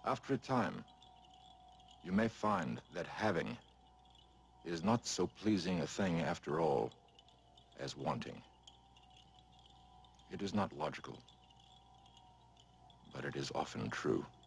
After a time, you may find that having is not so pleasing a thing after all as wanting. It is not logical, but it is often true.